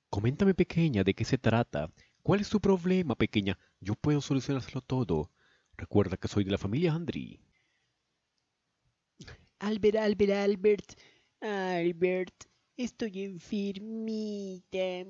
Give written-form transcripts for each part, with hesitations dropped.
Coméntame, pequeña, ¿de qué se trata? ¿Cuál es tu problema, pequeña? Yo puedo solucionárselo todo. Recuerda que soy de la familia Andri. Albert, Albert, estoy enfermita.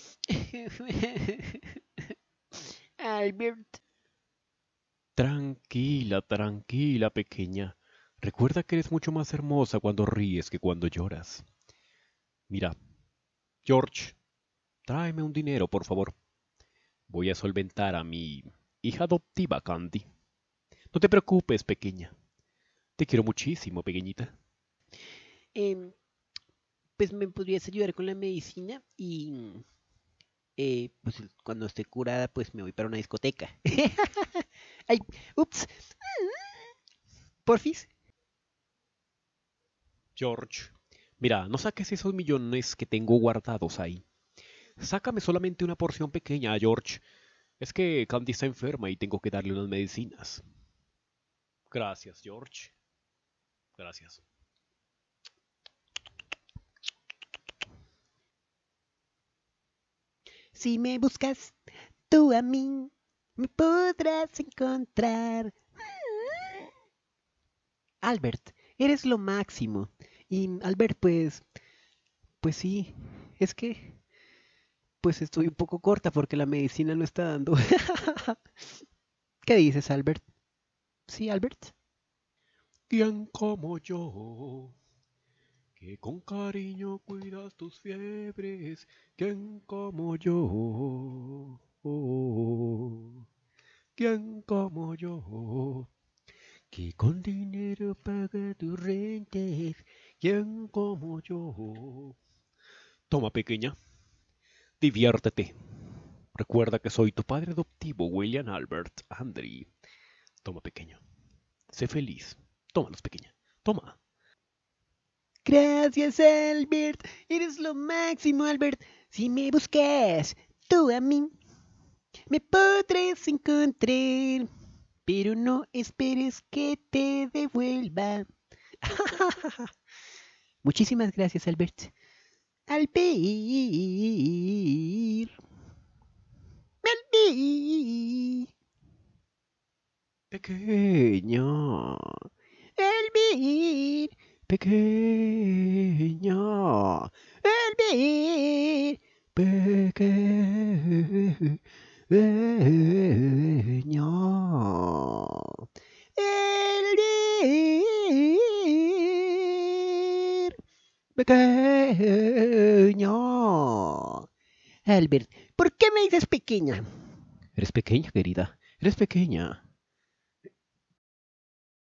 Albert, Tranquila, tranquila, pequeña. Recuerda que eres mucho más hermosa cuando ríes que cuando lloras. Mira, George, tráeme un dinero, por favor. Voy a solventar a mi hija adoptiva, Candy. No te preocupes, pequeña. Te quiero muchísimo, pequeñita. em, pues me podrías ayudar con la medicina y pues cuando esté curada pues me voy para una discoteca. Ay, ups, porfis. George, mira, no saques esos millones que tengo guardados ahí. Sácame solamente una porción pequeña, George. Es que Candy está enferma y tengo que darle unas medicinas. Gracias, George. Gracias. Si me buscas, tú a mí me podrás encontrar. Albert, eres lo máximo. Y Albert, pues sí, es que pues estoy un poco corta porque la medicina no está dando. ¿Qué dices, Albert? Sí, Albert. ¿Quién como yo, que con cariño cuidas tus fiebres? ¿Quién como yo? ¿Quién como yo, que con dinero paga tus rentas? ¿Quién como yo? Toma, pequeña, diviértete. Recuerda que soy tu padre adoptivo, William Albert Andri. Toma, pequeño. Sé feliz. Tómalos, pequeña. Toma. Gracias, Albert. Eres lo máximo, Albert. Si me buscas, tú a mí me podrás encontrar. Pero no esperes que te devuelva. Muchísimas gracias, Albert. Albert. Albert. Pequeña. Albert. Pequeña. Albert. Pequeña. Albert. Pequeña. Albert, ¿por qué me dices pequeña? Eres pequeña, querida. Eres pequeña.